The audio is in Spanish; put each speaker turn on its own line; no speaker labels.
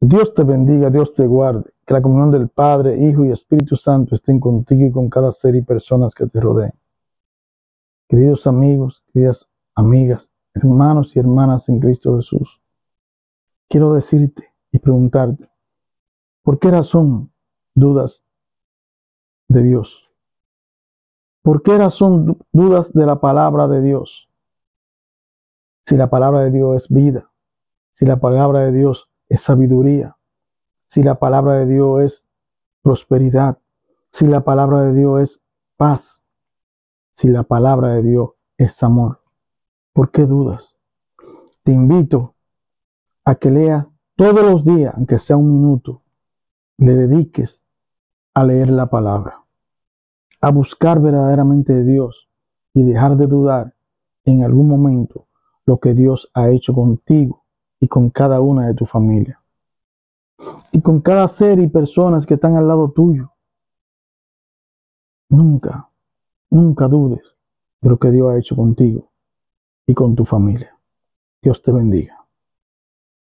Dios te bendiga, Dios te guarde. Que la comunión del Padre, Hijo y Espíritu Santo estén contigo y con cada ser y personas que te rodeen. Queridos amigos, queridas amigas, hermanos y hermanas en Cristo Jesús, quiero decirte y preguntarte, ¿por qué razón dudas de Dios? ¿Por qué razón dudas de la palabra de Dios? Si la palabra de Dios es vida, si la palabra de Dios es sabiduría, si la palabra de Dios es prosperidad, si la palabra de Dios es paz, si la palabra de Dios es amor, ¿por qué dudas? Te invito a que leas todos los días, aunque sea un minuto, le dediques a leer la palabra, a buscar verdaderamente de Dios y dejar de dudar en algún momento lo que Dios ha hecho contigo y con cada una de tu familia y con cada ser y personas que están al lado tuyo. Nunca, nunca dudes de lo que Dios ha hecho contigo y con tu familia. Dios te bendiga.